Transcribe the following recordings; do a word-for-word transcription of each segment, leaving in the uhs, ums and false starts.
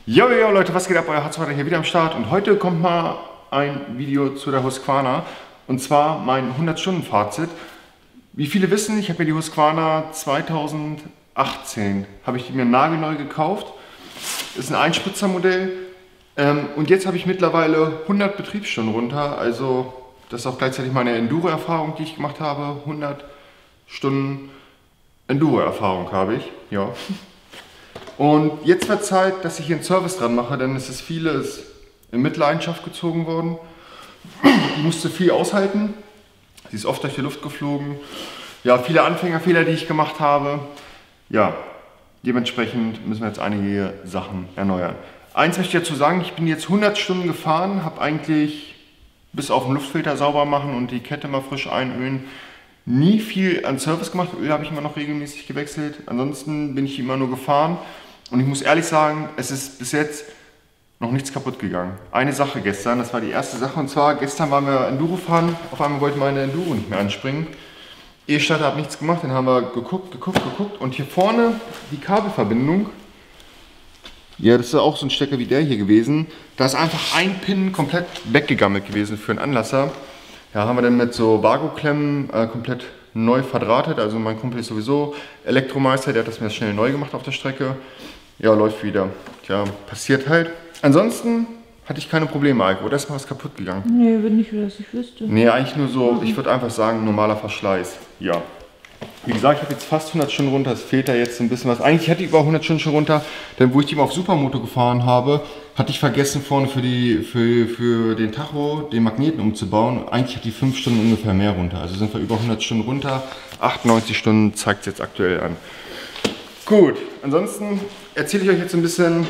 Jo, jo, Leute, was geht ab? Euer Harzvater hier wieder am Start und heute kommt mal ein Video zu der Husqvarna und zwar mein hundert-Stunden-Fazit. Wie viele wissen, ich habe mir die Husqvarna zweitausendachtzehn, habe ich die mir nagelneu gekauft. Ist ein Einspritzermodell ähm, und jetzt habe ich mittlerweile hundert Betriebsstunden runter, also das ist auch gleichzeitig meine Enduro-Erfahrung, die ich gemacht habe. hundert Stunden Enduro-Erfahrung habe ich, ja. Und jetzt wird Zeit, dass ich hier einen Service dran mache, denn es ist vieles in Mitleidenschaft gezogen worden. Ich musste viel aushalten. Sie ist oft durch die Luft geflogen. Ja, viele Anfängerfehler, die ich gemacht habe. Ja, dementsprechend müssen wir jetzt einige Sachen erneuern. Eins möchte ich dazu sagen, ich bin jetzt hundert Stunden gefahren, habe eigentlich bis auf den Luftfilter sauber machen und die Kette mal frisch einölen nie viel an Service gemacht. Öl habe ich immer noch regelmäßig gewechselt. Ansonsten bin ich immer nur gefahren. Und ich muss ehrlich sagen, es ist bis jetzt noch nichts kaputt gegangen. Eine Sache gestern, das war die erste Sache. Und zwar, gestern waren wir Enduro fahren. Auf einmal wollte meine Enduro nicht mehr anspringen. E-Starter hat nichts gemacht. Dann haben wir geguckt, geguckt, geguckt. Und hier vorne die Kabelverbindung. Ja, das ist auch so ein Stecker wie der hier gewesen. Da ist einfach ein Pin komplett weggegammelt gewesen für einen Anlasser. Ja, haben wir dann mit so Vago-Klemmen äh, komplett neu verdrahtet. Also mein Kumpel ist sowieso Elektromeister, der hat das mir schnell neu gemacht auf der Strecke. Ja, läuft wieder. Tja, passiert halt. Ansonsten hatte ich keine Probleme, Alko. Oder ist mal was kaputt gegangen? Nee, wenn nicht, dass ich wüsste. Nee, eigentlich nur so, ich würde einfach sagen, normaler Verschleiß. Ja. Wie gesagt, ich habe jetzt fast hundert Stunden runter, es fehlt da jetzt ein bisschen was. Eigentlich hatte ich über hundert Stunden schon runter, denn wo ich die mal auf Supermoto gefahren habe, hatte ich vergessen vorne für, die, für, für den Tacho den Magneten umzubauen. Eigentlich hat die fünf Stunden ungefähr mehr runter, also sind wir über hundert Stunden runter. achtundneunzig Stunden zeigt es jetzt aktuell an. Gut, ansonsten erzähle ich euch jetzt ein bisschen,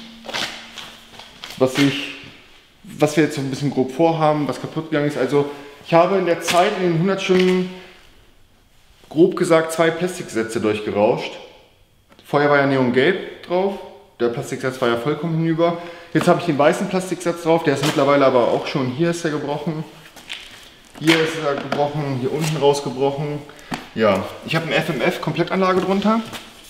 was, ich, was wir jetzt so ein bisschen grob vorhaben, was kaputt gegangen ist. Also ich habe in der Zeit, in den hundert Stunden, grob gesagt zwei Plastiksätze durchgerauscht. Vorher war ja Neongelb drauf, der Plastiksatz war ja vollkommen hinüber. Jetzt habe ich den weißen Plastiksatz drauf, der ist mittlerweile aber auch schon, hier ist er gebrochen. Hier ist er gebrochen, hier unten rausgebrochen. Ja, ich habe eine F M F-Komplettanlage drunter.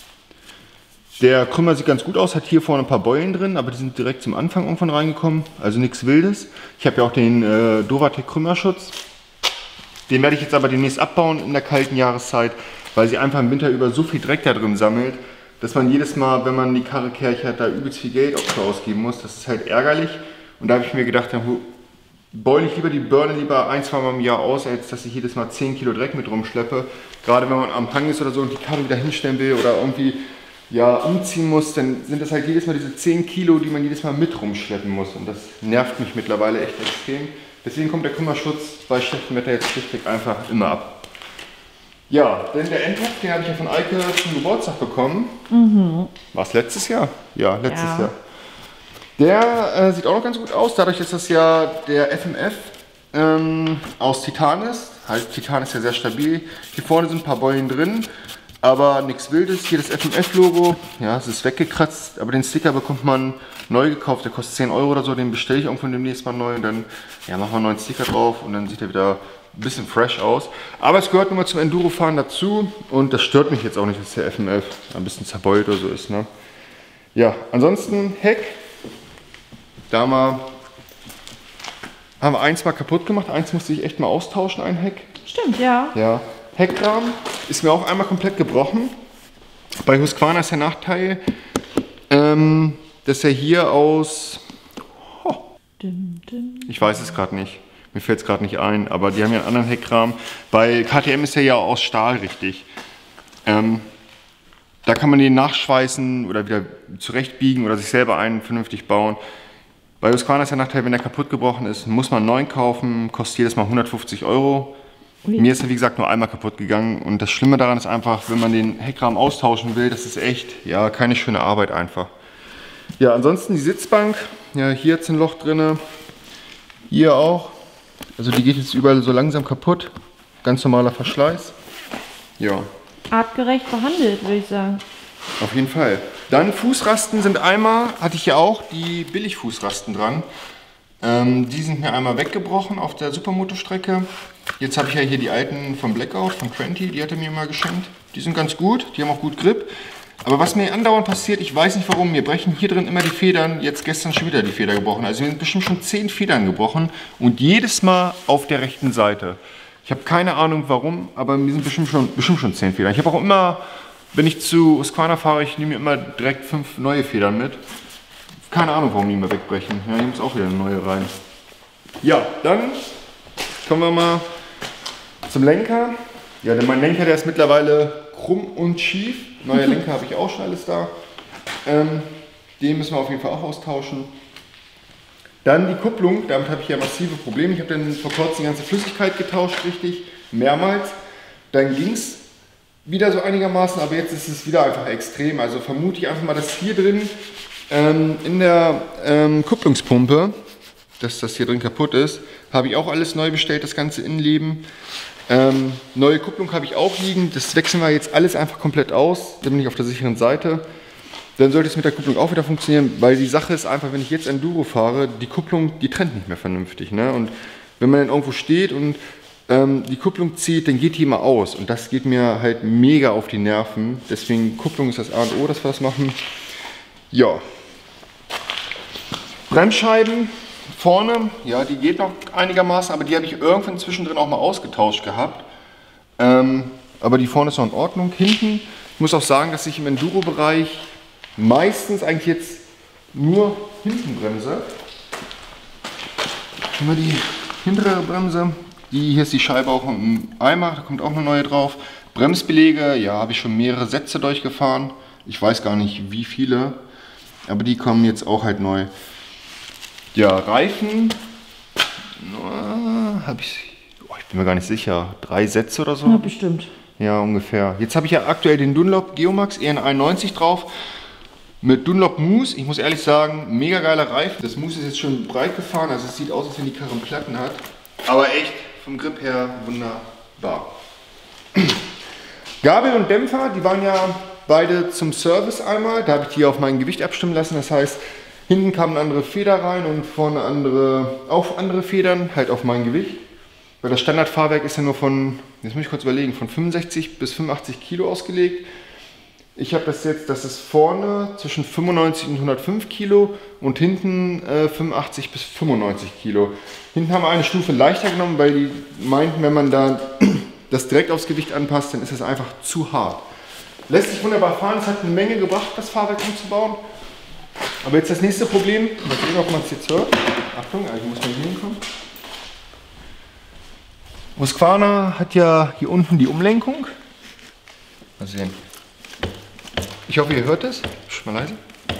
Der Krümmer sieht ganz gut aus, hat hier vorne ein paar Beulen drin, aber die sind direkt zum Anfang irgendwann reingekommen, also nichts Wildes. Ich habe ja auch den äh, Dovatec Krümmerschutz. Den werde ich jetzt aber demnächst abbauen in der kalten Jahreszeit, weil sie einfach im Winter über so viel Dreck da drin sammelt, dass man jedes Mal, wenn man die Karre kehrt, da übelst viel Geld auch ausgeben muss. Das ist halt ärgerlich. Und da habe ich mir gedacht, dann beule ich lieber die Birne lieber ein, zwei Mal im Jahr aus, als dass ich jedes Mal zehn Kilo Dreck mit rumschleppe. Gerade wenn man am Hang ist oder so und die Karre wieder hinstellen will oder irgendwie ja, umziehen muss, dann sind das halt jedes Mal diese zehn Kilo, die man jedes Mal mit rumschleppen muss. Und das nervt mich mittlerweile echt extrem. Deswegen kommt der Krümmerschutz bei schlechtem Wetter jetzt schlichtweg einfach immer ab. Ja, denn der Endtopf, den habe ich ja von Eike zum Geburtstag bekommen. Mhm. War es letztes Jahr? Ja, letztes ja. Jahr. Der äh, sieht auch noch ganz gut aus, dadurch, dass das ja der F M F ähm, aus Titan ist. Halt, Titan ist ja sehr stabil. Hier vorne sind ein paar Beulen drin, aber nichts Wildes. Hier das F M F-Logo, ja, es ist weggekratzt, aber den Sticker bekommt man neu gekauft. Der kostet zehn Euro oder so, den bestelle ich irgendwann demnächst mal neu und dann ja, machen wir einen neuen Sticker drauf und dann sieht er wieder ein bisschen fresh aus. Aber es gehört nun mal zum Enduro-Fahren dazu und das stört mich jetzt auch nicht, dass der F M F ein bisschen zerbeult oder so ist. Ne? Ja, ansonsten Heck, da haben wir, haben wir eins mal kaputt gemacht, eins musste ich echt mal austauschen, ein Heck. Stimmt, ja. Ja. Heckrahmen ist mir auch einmal komplett gebrochen. Bei Husqvarna ist der Nachteil, ähm, dass er hier aus, oh, ich weiß es gerade nicht, mir fällt es gerade nicht ein, aber die haben ja einen anderen Heckrahmen. Bei K T M ist er ja aus Stahl richtig. Ähm, da kann man den nachschweißen oder wieder zurechtbiegen oder sich selber einen vernünftig bauen. Bei Husqvarna ist der Nachteil, wenn er kaputt gebrochen ist, muss man einen neuen kaufen, kostet jedes Mal hundertfünfzig Euro. Ui. Mir ist er wie gesagt nur einmal kaputt gegangen und das Schlimme daran ist einfach, wenn man den Heckrahmen austauschen will, das ist echt, ja, keine schöne Arbeit einfach. Ja, ansonsten die Sitzbank, ja, hier jetzt ein Loch drin, hier auch, also die geht jetzt überall so langsam kaputt, ganz normaler Verschleiß, ja. Artgerecht behandelt, würde ich sagen. Auf jeden Fall. Dann Fußrasten sind einmal, hatte ich ja auch, die Billigfußrasten dran. Ähm, die sind mir einmal weggebrochen auf der Supermoto-Strecke. Jetzt habe ich ja hier die alten von Blackout, von Cranty, die hat er mir mal geschenkt. Die sind ganz gut, die haben auch gut Grip. Aber was mir andauernd passiert, ich weiß nicht warum, mir brechen hier drin immer die Federn, jetzt gestern schon wieder die Feder gebrochen. Also mir sind bestimmt schon zehn Federn gebrochen und jedes Mal auf der rechten Seite. Ich habe keine Ahnung warum, aber mir sind bestimmt schon, bestimmt schon zehn Federn. Ich habe auch immer, wenn ich zu Husqvarna fahre, ich nehme mir immer direkt fünf neue Federn mit. Keine Ahnung, warum die immer wegbrechen. Ja, hier muss auch wieder eine neue rein. Ja, dann kommen wir mal zum Lenker. Ja, denn mein Lenker, der ist mittlerweile krumm und schief. Neuer Lenker habe ich auch schon alles da. Ähm, den müssen wir auf jeden Fall auch austauschen. Dann die Kupplung, damit habe ich ja massive Probleme. Ich habe dann vor kurzem die ganze Flüssigkeit getauscht, richtig, mehrmals. Dann ging es wieder so einigermaßen, aber jetzt ist es wieder einfach extrem. Also vermute ich einfach mal, dass hier drin ähm, in der ähm, Kupplungspumpe, dass das hier drin kaputt ist, habe ich auch alles neu bestellt, das ganze Innenleben. Ähm, neue Kupplung habe ich auch liegen, das wechseln wir jetzt alles einfach komplett aus, dann bin ich auf der sicheren Seite. Dann sollte es mit der Kupplung auch wieder funktionieren, weil die Sache ist einfach, wenn ich jetzt Enduro fahre, die Kupplung, die trennt nicht mehr vernünftig. Ne? Und wenn man dann irgendwo steht und ähm, die Kupplung zieht, dann geht die immer aus. Und das geht mir halt mega auf die Nerven. Deswegen Kupplung ist das A und O, dass wir das machen. Ja. Bremsscheiben vorne, ja, die geht noch einigermaßen, aber die habe ich irgendwann zwischendrin auch mal ausgetauscht gehabt. Ähm, aber die vorne ist noch in Ordnung. Hinten, ich muss auch sagen, dass ich im Enduro-Bereich meistens eigentlich jetzt nur hinten bremse. Immer die hintere Bremse. Die hier ist die Scheibe auch im Eimer, da kommt auch eine neue drauf. Bremsbeläge, ja, habe ich schon mehrere Sätze durchgefahren. Ich weiß gar nicht wie viele, aber die kommen jetzt auch halt neu. Ja, Reifen, äh, habe ich, oh, ich bin mir gar nicht sicher, drei Sätze oder so. Ja, bestimmt. Ja, ungefähr. Jetzt habe ich ja aktuell den Dunlop Geomax E N einundneunzig drauf. Mit Dunlop Mousse, ich muss ehrlich sagen, mega geiler Reifen. Das Mousse ist jetzt schon breit gefahren, also es sieht aus, als wenn die Karre Platten hat. Aber echt, vom Grip her wunderbar. Gabel und Dämpfer, die waren ja beide zum Service einmal. Da habe ich die auf mein Gewicht abstimmen lassen. Das heißt, hinten kamen andere Feder rein und vorne andere, auch andere Federn, halt auf mein Gewicht. Weil das Standardfahrwerk ist ja nur von, jetzt muss ich kurz überlegen, von fünfundsechzig bis fünfundachtzig Kilo ausgelegt. Ich habe das jetzt, das ist vorne zwischen fünfundneunzig und hundertfünf Kilo und hinten äh, fünfundachtzig bis fünfundneunzig Kilo. Hinten haben wir eine Stufe leichter genommen, weil die meinten, wenn man da das direkt aufs Gewicht anpasst, dann ist es einfach zu hart. Lässt sich wunderbar fahren, es hat eine Menge gebracht, das Fahrwerk umzubauen. Aber jetzt das nächste Problem, mal sehen, ob man es jetzt hört. Achtung, also muss man hier hinkommen. Husqvarna hat ja hier unten die Umlenkung. Mal sehen. Ich hoffe, ihr hört es. Mal leise.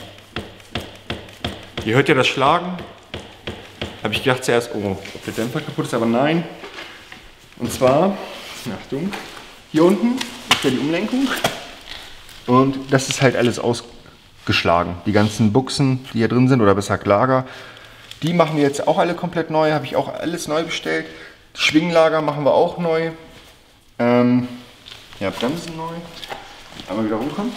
Ihr hört ja das Schlagen. Habe ich gedacht zuerst, oh, ob der Dämpfer kaputt ist, aber nein. Und zwar, Achtung, hier unten ist ja die Umlenkung. Und das ist halt alles ausgeschlagen. Die ganzen Buchsen, die hier drin sind, oder besser Lager, die machen wir jetzt auch alle komplett neu. Habe ich auch alles neu bestellt. Die Schwingenlager machen wir auch neu. Ähm, ja, Bremsen neu. Einmal wieder rumkommen.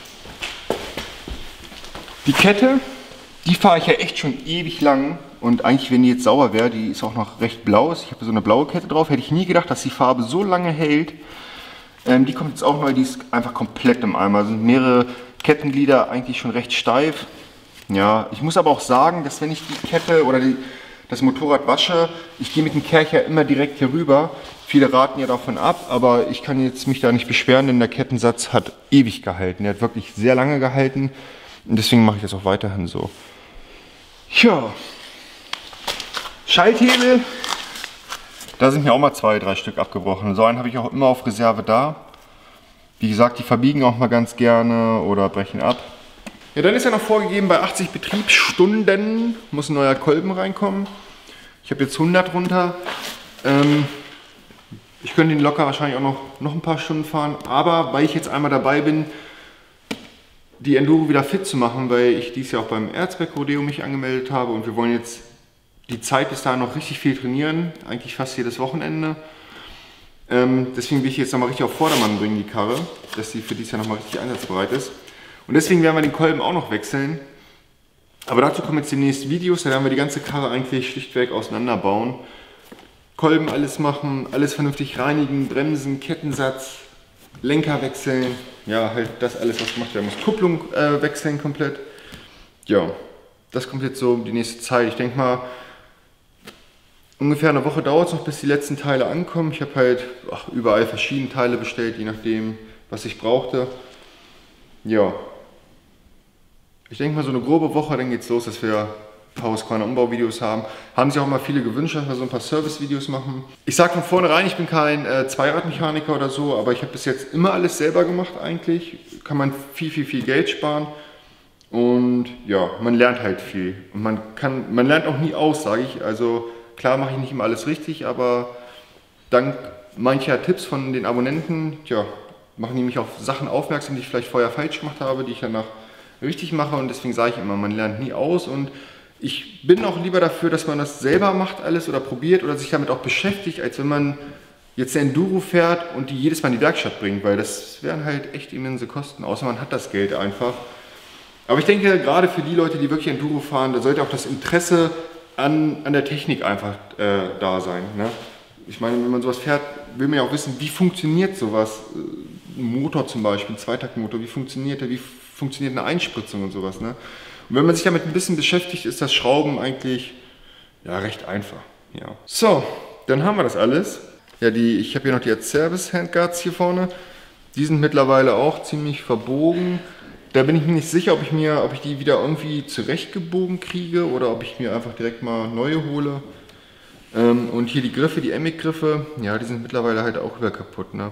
Die Kette, die fahre ich ja echt schon ewig lang und eigentlich, wenn die jetzt sauber wäre, die ist auch noch recht blau. Ich habe so eine blaue Kette drauf, hätte ich nie gedacht, dass die Farbe so lange hält. Ähm, die kommt jetzt auch neu, die ist einfach komplett im Eimer. Es sind mehrere Kettenglieder eigentlich schon recht steif. Ja, ich muss aber auch sagen, dass wenn ich die Kette oder die, das Motorrad wasche, ich gehe mit dem Kercher immer direkt hier rüber. Viele raten ja davon ab, aber ich kann jetzt mich da nicht beschweren, denn der Kettensatz hat ewig gehalten. Der hat wirklich sehr lange gehalten. Und deswegen mache ich das auch weiterhin so. Ja. Schalthebel. Da sind mir auch mal zwei, drei Stück abgebrochen. So einen habe ich auch immer auf Reserve da. Wie gesagt, die verbiegen auch mal ganz gerne oder brechen ab. Ja, dann ist ja noch vorgegeben, bei achtzig Betriebsstunden muss ein neuer Kolben reinkommen. Ich habe jetzt hundert runter. Ähm, ich könnte den locker wahrscheinlich auch noch, noch ein paar Stunden fahren. Aber weil ich jetzt einmal dabei bin, die Enduro wieder fit zu machen, weil ich dies Jahr auch beim Erzberg-Rodeo mich angemeldet habe und wir wollen jetzt die Zeit bis dahin noch richtig viel trainieren, eigentlich fast jedes Wochenende. Ähm, deswegen will ich jetzt nochmal richtig auf Vordermann bringen, die Karre, dass sie für dieses Jahr nochmal richtig einsatzbereit ist. Und deswegen werden wir den Kolben auch noch wechseln. Aber dazu kommen jetzt demnächst Videos, da werden wir die ganze Karre eigentlich schlichtweg auseinanderbauen. Kolben alles machen, alles vernünftig reinigen, Bremsen, Kettensatz, Lenker wechseln, ja, halt das alles, was gemacht werden muss. Kupplung äh, wechseln komplett. Ja, das kommt jetzt so die nächste Zeit. Ich denke mal, ungefähr eine Woche dauert es noch, bis die letzten Teile ankommen. Ich habe halt ach, überall verschiedene Teile bestellt, je nachdem, was ich brauchte. Ja, ich denke mal so eine grobe Woche, dann geht's los, dass wir Power-Square-Umbauvideos haben. Haben sich auch mal viele gewünscht, dass wir so ein paar Service-Videos machen. Ich sage von vornherein, ich bin kein äh, Zweiradmechaniker oder so, aber ich habe bis jetzt immer alles selber gemacht eigentlich. Kann man viel, viel, viel Geld sparen. Und ja, man lernt halt viel. Und man kann, man lernt auch nie aus, sage ich. Also klar mache ich nicht immer alles richtig, aber dank mancher Tipps von den Abonnenten, ja, machen die mich auf Sachen aufmerksam, die ich vielleicht vorher falsch gemacht habe, die ich danach richtig mache. Und deswegen sage ich immer, man lernt nie aus. Und ich bin auch lieber dafür, dass man das selber macht alles oder probiert oder sich damit auch beschäftigt, als wenn man jetzt ein Enduro fährt und die jedes Mal in die Werkstatt bringt, weil das wären halt echt immense Kosten, außer man hat das Geld einfach. Aber ich denke, gerade für die Leute, die wirklich Enduro fahren, da sollte auch das Interesse an, an der Technik einfach äh, da sein. Ne? Ich meine, wenn man sowas fährt, will man ja auch wissen, wie funktioniert sowas. Ein Motor zum Beispiel, ein Zweitaktmotor, wie funktioniert der, wie funktioniert eine Einspritzung und sowas. Ne? Und wenn man sich damit ein bisschen beschäftigt, ist das Schrauben eigentlich ja, recht einfach. Ja. So, dann haben wir das alles. Ja, die, ich habe hier noch die Acerbis Handguards hier vorne. Die sind mittlerweile auch ziemlich verbogen. Da bin ich mir nicht sicher, ob ich, mir, ob ich die wieder irgendwie zurechtgebogen kriege oder ob ich mir einfach direkt mal neue hole. Ähm, und hier die Griffe, die Emmic-Griffe, ja, die sind mittlerweile halt auch wieder kaputt. Ne? Ja.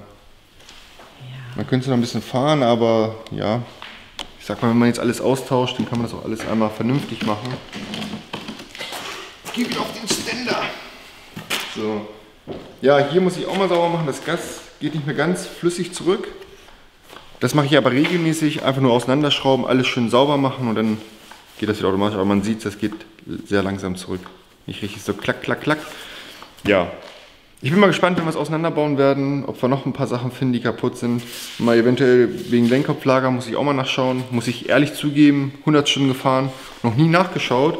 Man könnte noch ein bisschen fahren, aber ja. Ich sag mal, wenn man jetzt alles austauscht, dann kann man das auch alles einmal vernünftig machen. Ich gehe wieder auf den Ständer. So. Ja, hier muss ich auch mal sauber machen. Das Gas geht nicht mehr ganz flüssig zurück. Das mache ich aber regelmäßig. Einfach nur auseinanderschrauben, alles schön sauber machen und dann geht das wieder automatisch. Aber man sieht, das geht sehr langsam zurück. Nicht richtig so klack, klack, klack. Ja. Ich bin mal gespannt, wenn wir es auseinanderbauen werden, ob wir noch ein paar Sachen finden, die kaputt sind. Mal eventuell wegen Lenkkopflager muss ich auch mal nachschauen. Muss ich ehrlich zugeben, hundert Stunden gefahren, noch nie nachgeschaut.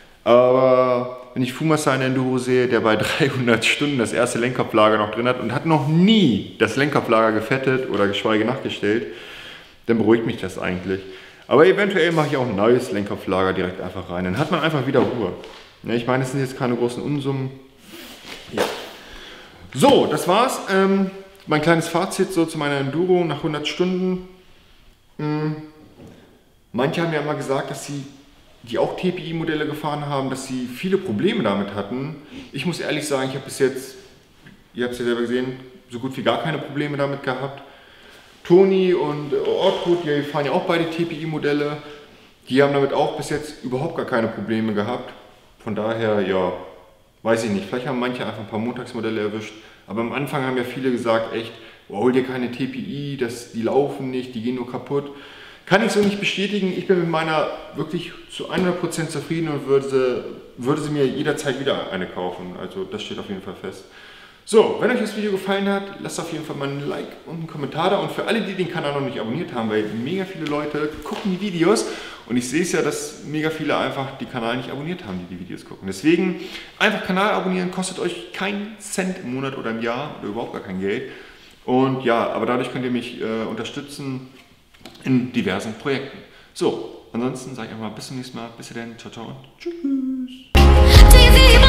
Aber wenn ich Fumasa in Enduro sehe, der bei dreihundert Stunden das erste Lenkkopflager noch drin hat und hat noch nie das Lenkkopflager gefettet oder geschweige nachgestellt, dann beruhigt mich das eigentlich. Aber eventuell mache ich auch ein neues Lenkkopflager direkt einfach rein. Dann hat man einfach wieder Ruhe. Ich meine, es sind jetzt keine großen Unsummen. Ja. So, das war's. Ähm, mein kleines Fazit so zu meiner Enduro nach hundert Stunden. Hm. Manche haben ja immer gesagt, dass sie, die auch T P I-Modelle gefahren haben, dass sie viele Probleme damit hatten. Ich muss ehrlich sagen, ich habe bis jetzt, ihr habt es ja selber gesehen, so gut wie gar keine Probleme damit gehabt. Toni und Ortgut, die fahren ja auch beide T P I-Modelle. Die haben damit auch bis jetzt überhaupt gar keine Probleme gehabt. Von daher, ja, weiß ich nicht, vielleicht haben manche einfach ein paar Montagsmodelle erwischt, aber am Anfang haben ja viele gesagt, echt, oh, hol dir keine T P I, das, die laufen nicht, die gehen nur kaputt. Kann ich so nicht bestätigen, ich bin mit meiner wirklich zu hundert Prozent zufrieden und würde sie, würde sie mir jederzeit wieder eine kaufen, also das steht auf jeden Fall fest. So, wenn euch das Video gefallen hat, lasst auf jeden Fall mal ein Like und einen Kommentar da. Und für alle, die den Kanal noch nicht abonniert haben, weil mega viele Leute gucken die Videos und ich sehe es ja, dass mega viele einfach die Kanal nicht abonniert haben, die die Videos gucken. Deswegen einfach Kanal abonnieren, kostet euch keinen Cent im Monat oder im Jahr oder überhaupt gar kein Geld. Und ja, aber dadurch könnt ihr mich äh, unterstützen in diversen Projekten. So, ansonsten sage ich einfach mal bis zum nächsten Mal. Bis dann, ciao, ciao und tschüss.